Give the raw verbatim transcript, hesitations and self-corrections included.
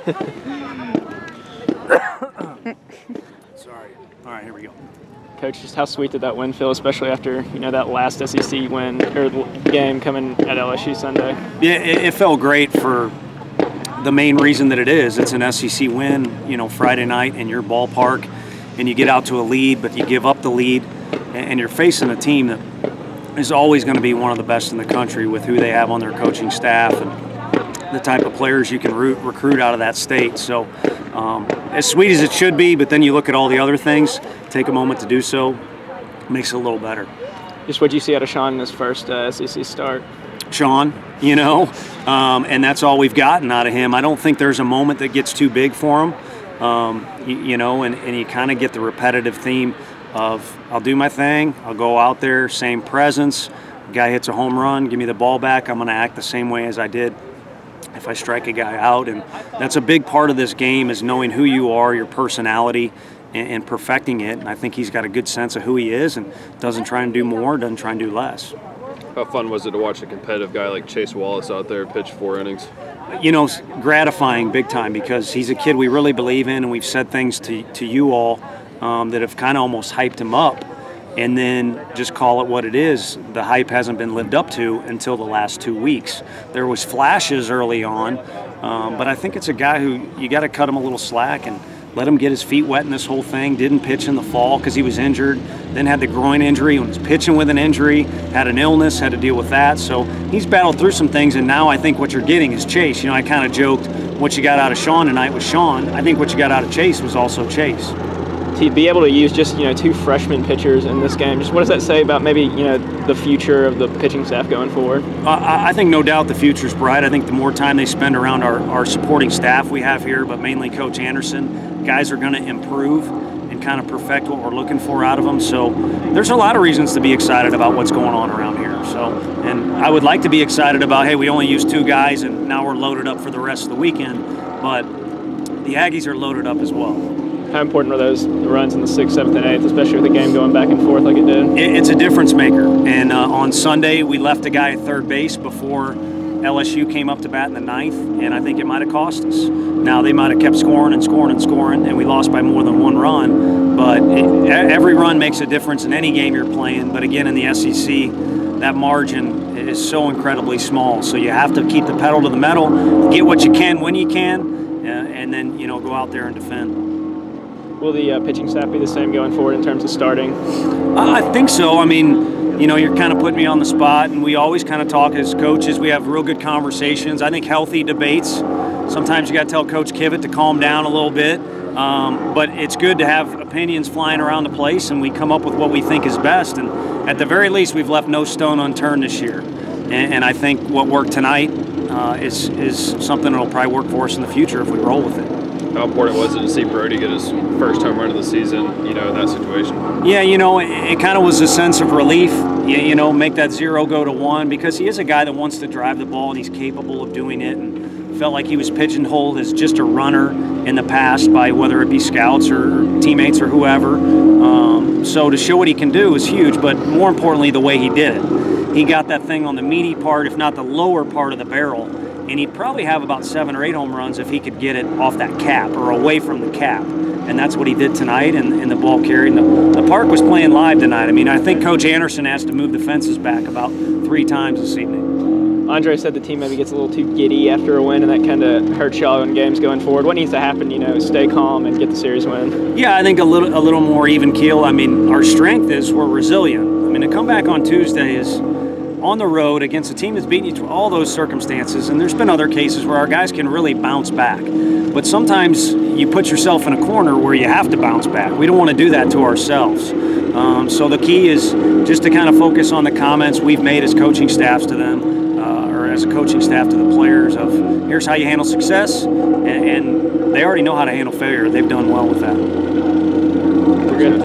Sorry. All right, here we go. Coach, just how sweet did that win feel, especially after, you know, that last S E C win or game coming at L S U Sunday? Yeah, it, it felt great for the main reason that it is. It's an S E C win, you know, Friday night in your ballpark, and you get out to a lead, but you give up the lead, and you're facing a team that is always going to be one of the best in the country with who they have on their coaching staff and the type of players you can root, recruit out of that state. So um, as sweet as it should be, but then you look at all the other things, take a moment to do so, makes it a little better. Just what you see out of Sean in his first uh, S E C start? Sean, you know, um, and that's all we've gotten out of him. I don't think there's a moment that gets too big for him, um, you, you know, and, and you kind of get the repetitive theme of I'll do my thing, I'll go out there, same presence, guy hits a home run, give me the ball back, I'm going to act the same way as I did if I strike a guy out. And that's a big part of this game, is knowing who you are, your personality, and, and perfecting it. And I think he's got a good sense of who he is and doesn't try and do more, doesn't try and do less. How fun was it to watch a competitive guy like Chase Wallace out there pitch four innings? You know, gratifying big time, because he's a kid we really believe in, and we've said things to, to you all um, that have kind of almost hyped him up. And then just call it what it is. The hype hasn't been lived up to until the last two weeks. There was flashes early on, um, but I think it's a guy who you got to cut him a little slack and let him get his feet wet in this whole thing. Didn't pitch in the fall because he was injured, then had the groin injury, was pitching with an injury, had an illness, had to deal with that. So he's battled through some things, and now I think what you're getting is Chase. You know, I kind of joked what you got out of Sean tonight was Sean. I think what you got out of Chase was also Chase. To be able to use just, you know, two freshman pitchers in this game, just what does that say about maybe, you know, the future of the pitching staff going forward? Uh, I think no doubt the future's bright. I think the more time they spend around our, our supporting staff we have here, but mainly Coach Anderson, guys are going to improve and kind of perfect what we're looking for out of them. So there's a lot of reasons to be excited about what's going on around here. So, and I would like to be excited about, hey, we only used two guys and now we're loaded up for the rest of the weekend, but the Aggies are loaded up as well. How important are those runs in the sixth, seventh, and eighth, especially with the game going back and forth like it did? It's a difference maker. And uh, on Sunday, we left a guy at third base before L S U came up to bat in the ninth, and I think it might have cost us. Now, they might have kept scoring and scoring and scoring, and we lost by more than one run. But it, every run makes a difference in any game you're playing. But again, in the S E C, that margin is so incredibly small. So you have to keep the pedal to the metal, get what you can when you can, uh, and then, you know, go out there and defend. Will the uh, pitching staff be the same going forward in terms of starting? Uh, I think so. I mean, you know, you're kind of putting me on the spot, and we always kind of talk as coaches. We have real good conversations. I think healthy debates. Sometimes you got to tell Coach Kivett to calm down a little bit, um, but it's good to have opinions flying around the place, and we come up with what we think is best. And at the very least, we've left no stone unturned this year. And, and I think what worked tonight uh, is is something that'll probably work for us in the future if we roll with it. How important was it to see Brody get his first home run of the season, you know, in that situation? Yeah, you know, it, it kind of was a sense of relief, you, you know, make that zero go to one, because he is a guy that wants to drive the ball and he's capable of doing it, and felt like he was pigeonholed as just a runner in the past by whether it be scouts or teammates or whoever. Um, so to show what he can do is huge, but more importantly, the way he did it. He got that thing on the meaty part, if not the lower part of the barrel, and he'd probably have about seven or eight home runs if he could get it off that cap or away from the cap. And that's what he did tonight, and, and the ball carried. And the, the park was playing live tonight. I mean, I think Coach Anderson has to move the fences back about three times this evening. Andre said the team maybe gets a little too giddy after a win, and that kind of hurts y'all in games going forward. What needs to happen, you know, stay calm and get the series win? Yeah, I think a little, a little more even keel. I mean, our strength is we're resilient. I mean, to come back on Tuesday is on the road against a team that's beaten you through all those circumstances, and there's been other cases where our guys can really bounce back. But sometimes you put yourself in a corner where you have to bounce back. We don't want to do that to ourselves. Um, so the key is just to kind of focus on the comments we've made as coaching staffs to them, uh, or as a coaching staff to the players, of here's how you handle success, and, and they already know how to handle failure. They've done well with that. We're good.